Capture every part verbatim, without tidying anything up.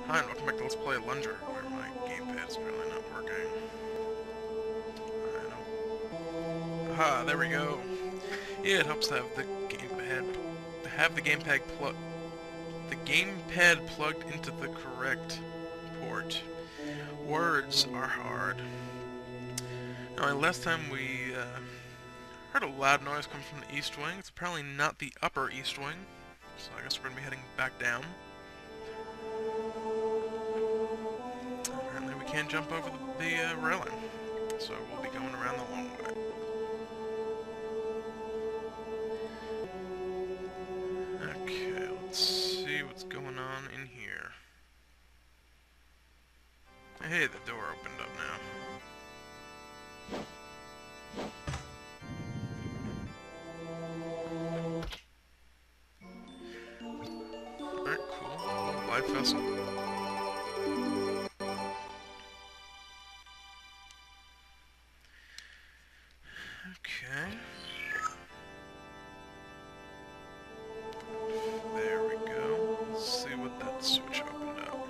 Hi, and welcome back to Let's Play Alundra, where my gamepad is apparently not working. I know. Aha, there we go. Yeah, it helps to have the gamepad to have the gamepad plug the gamepad plugged into the correct port. Words are hard. Now, last time we uh, heard a loud noise come from the east wing. It's apparently not the upper east wing, so I guess we're gonna be heading back down. Apparently, we can't jump over the, the uh, railing. So we'll be going around the long way. Okay, let's see what's going on in here. Hey, the door opened up now. Alright, cool. Life vessel. Okay. There we go. Let's see what that switch opened up.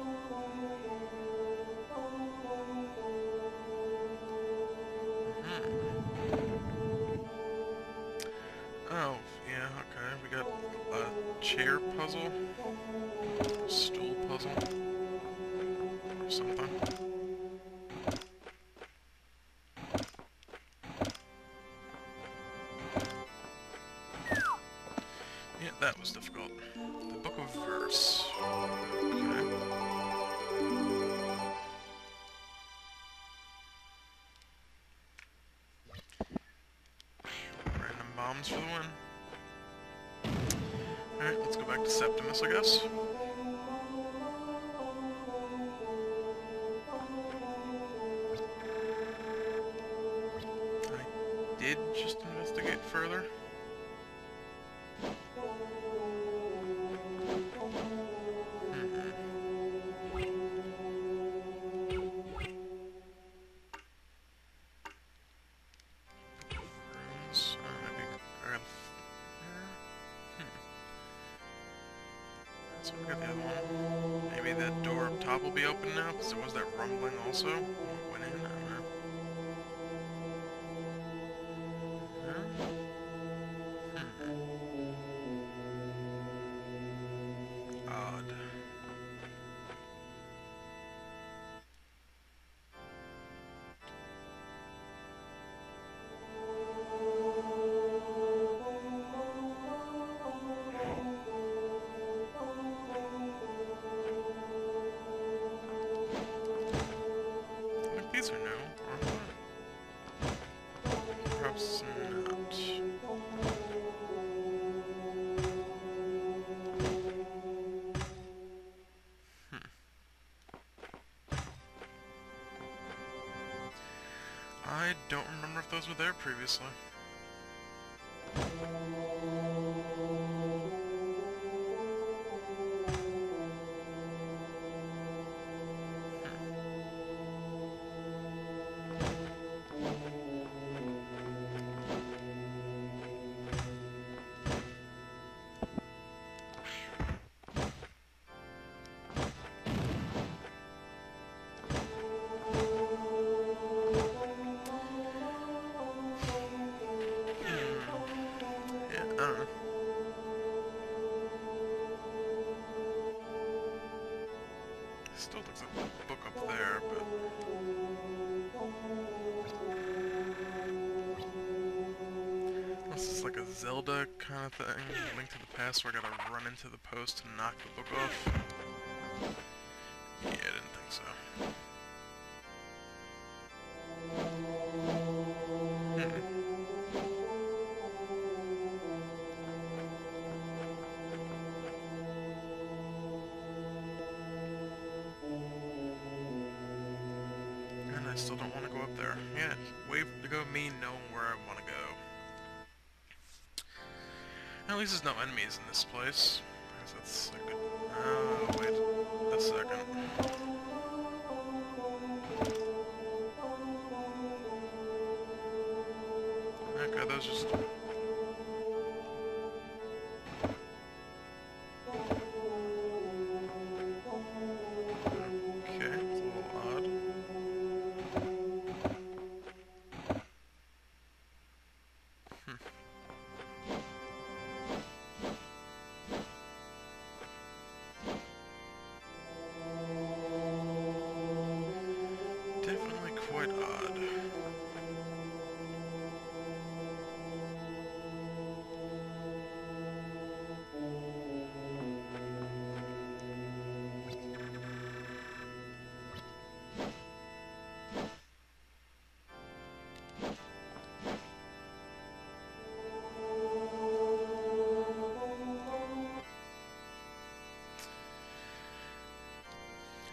Hmm. Oh, yeah, okay. We got a chair puzzle. A stool puzzle. Or something. Yeah, that was difficult. The Book of Verse. Okay. Random bombs for the win. Alright, let's go back to Septimus, I guess. I did just investigate further. So we got the other one. Maybe that door up top will be open now, because there was that rumbling also when we went in. I don't know. Hmm. Odd. I think these are new, aren't they? Perhaps not. Hmm. I don't remember if those were there previously. Yeah, I don't know. Still looks like a book up there, but... This is like a Zelda kind of thing, Link to the Past, where I gotta run into the post and knock the book off. Yeah, I didn't think so. Hmm. And I still don't want to go up there. Yeah, way to go me knowing where I want to go. At least there's no enemies in this place. I guess that's a good... Oh, wait a second. Okay, those just...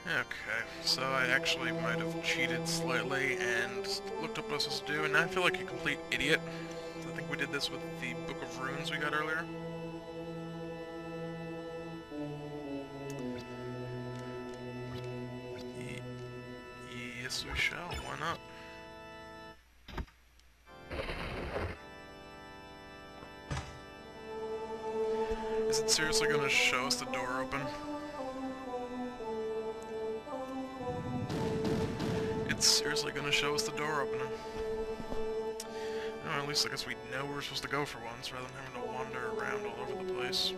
Okay, so I actually might have cheated slightly and looked up what I was supposed to do, and now I feel like a complete idiot. I think we did this with the Book of Runes we got earlier. Ye yes, we shall. Why not? Is it seriously going to show us the door open? It's seriously going to show us the door opening. No, at least I guess we know where we're supposed to go for once, rather than having to wander around all over the place.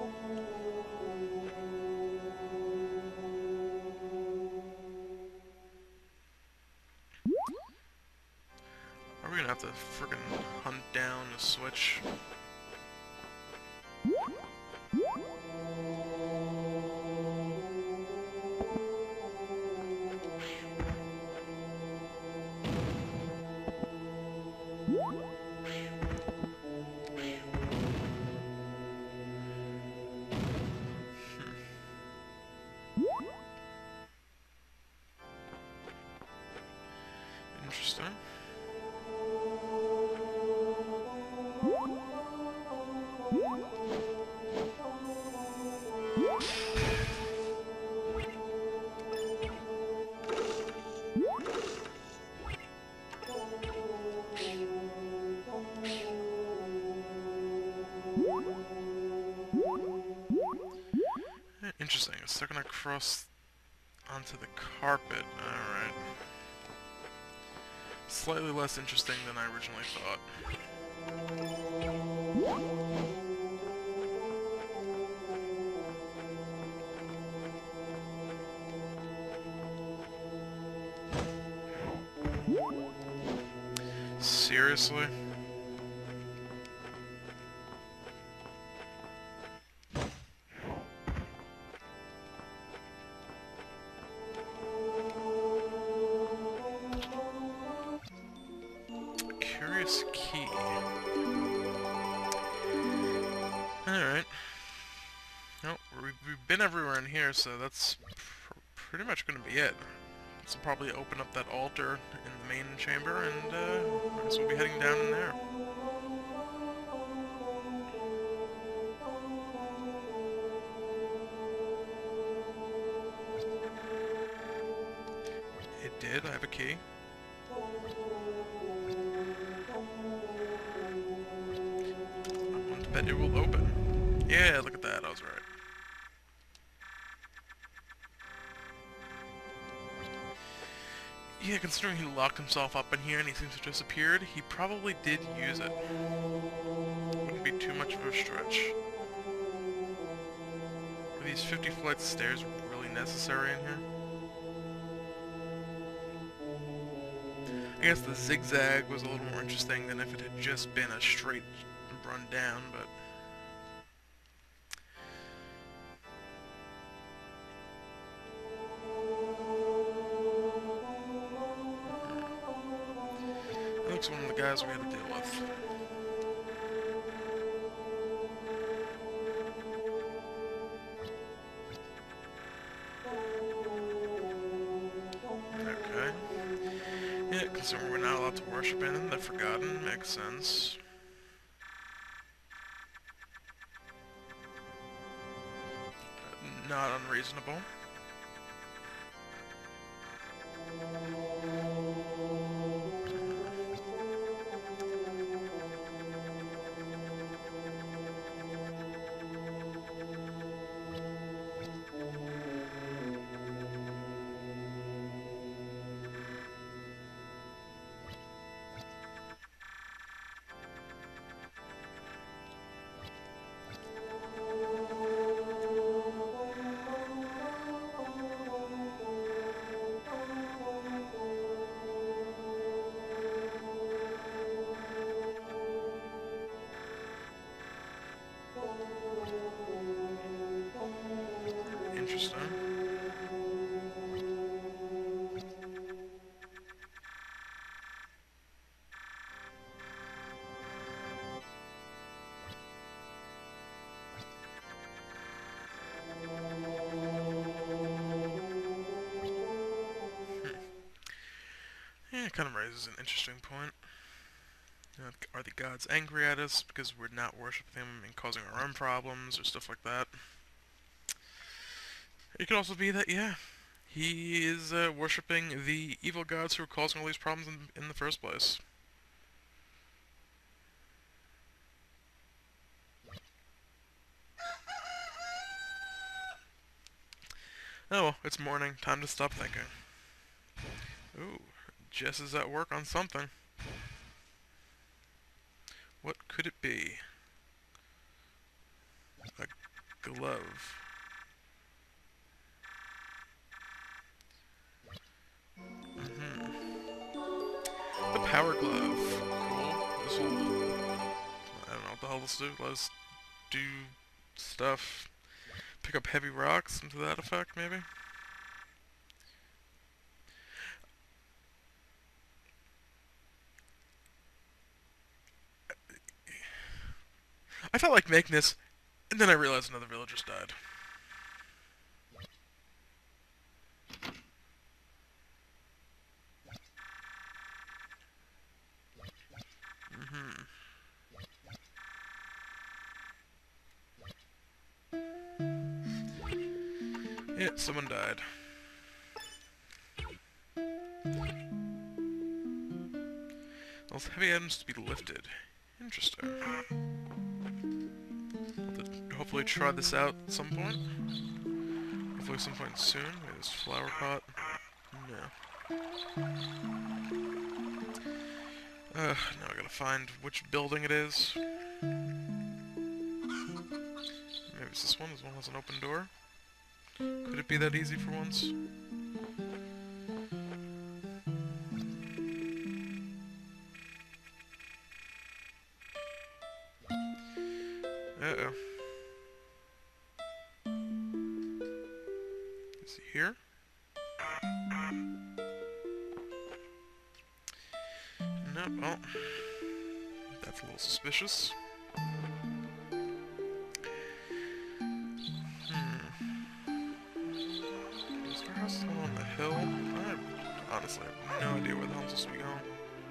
Are we gonna have to frickin' hunt down a switch? Interesting. Interesting. It's still gonna cross onto the carpet. Alright. Slightly less interesting than I originally thought. Seriously? Curious key. Alright. Well, we've been everywhere in here, so that's pr pretty much going to be it. So probably open up that altar in the main chamber, and uh, I guess we'll be heading down in there. It did. I have a key. I want to bet it will open. Yeah, look at that. I was right. Yeah, considering he locked himself up in here and he seems to have disappeared, he probably did use it. Wouldn't be too much of a stretch. Are these fifty flights of stairs really necessary in here? I guess the zigzag was a little more interesting than if it had just been a straight run down, but... Looks one of the guys we had to deal with. Okay. Yeah, considering we're not allowed to worship in them, they're forgotten, makes sense. Not unreasonable. Interesting. That kind of raises an interesting point. You know, are the gods angry at us because we're not worshipping them and causing our own problems or stuff like that? It could also be that, yeah, he is uh, worshipping the evil gods who are causing all these problems in, in the first place. Oh well, it's morning. Time to stop thinking. Ooh, Jess is at work on something. What could it be? A glove. Mm-hmm. The power glove. Cool. This will... I don't know what the hell this will do. Let us do stuff. Pick up heavy rocks, and to that effect, maybe? I felt like making this, and then I realized another villager's died. Mm-hmm. Yeah, someone died. Those heavy items to be lifted. Interesting. Hopefully try this out at some point. Hopefully some point soon. Maybe this flower pot. No. Uh, now I gotta find which building it is. Maybe it's this one. This one has an open door. Could it be that easy for once? Uh-oh. Is he here? No, well, that's a little suspicious. Hmm. Is there a house still on the hill? I honestly have no idea where the hell I'm supposed to be going.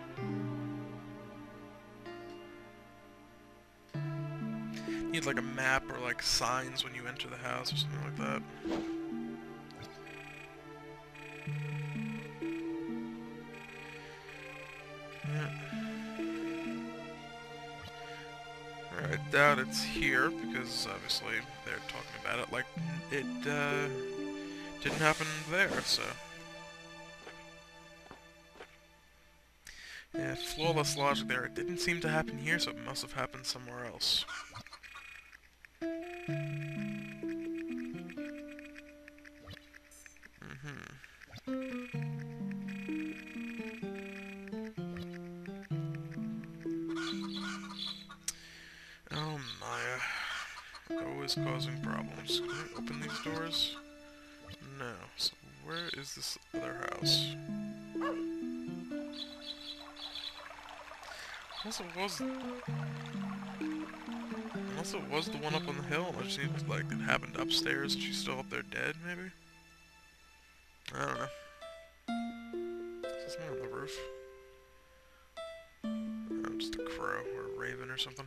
Need like a map or like signs when you enter the house or something like that. I doubt it's here, because obviously they're talking about it like it uh, didn't happen there, so... Yeah, flawless logic there. It didn't seem to happen here, so it must have happened somewhere else. Mm-hmm. Oh, Maya. Always causing problems. Can we open these doors? No. So where is this other house? Unless it was... Unless it was the one up on the hill, and it just seems like it happened upstairs and she's still up there dead, maybe? I don't know. Is there something on the roof? Oh, just a crow or a raven or something.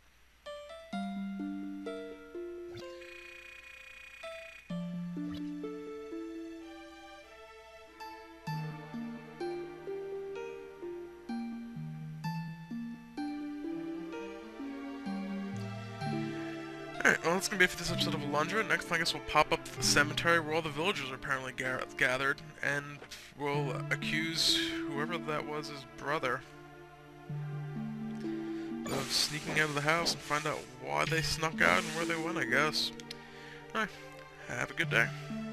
Alright, well that's gonna be it for this episode of Alundra. Next time I guess we'll pop up to the cemetery where all the villagers are apparently ga gathered, and we'll accuse whoever that was his brother of sneaking out of the house and find out why they snuck out and where they went, I guess. Alright, have a good day.